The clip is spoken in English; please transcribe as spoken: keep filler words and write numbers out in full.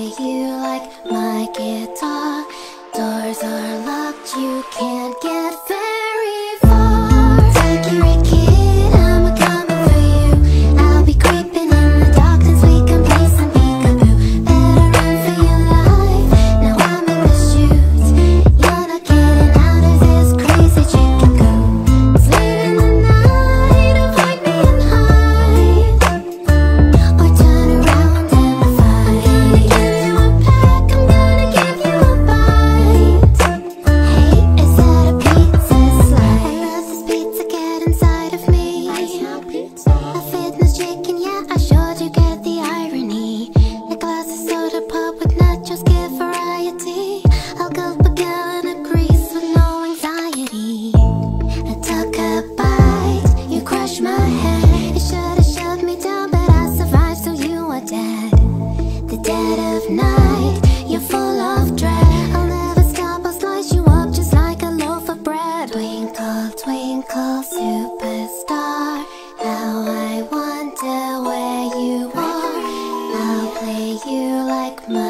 play you like my guitar. Doors are locked, you can't get very far. Take your kid, I'm a coming for you. I'll be creeping in the dark since we can play some peekaboo. Better run for your life, now I'm in the chutes. You're not getting out of this crazy chicken coop. It's late in the night, avoid me and hide, or turn around and fight. I'm gonna give you a peck, I'm gonna give you a bite. Hey, is that a pizza slice? I love this pizza, get inside of me. A fitness chicken, yeah, I showed you get the irony. A glass of soda pop with nachos, give variety. I'll go a gallon of grease with no anxiety. I took a bite, you crushed my head. You should've shoved me down, but I survived, so you are dead. The dead of night, you're full of dread. I'll never stop, I'll slice you up just like a loaf of bread. Twinkle, twinkle, superstar, now I wonder where you are. I'll play you like my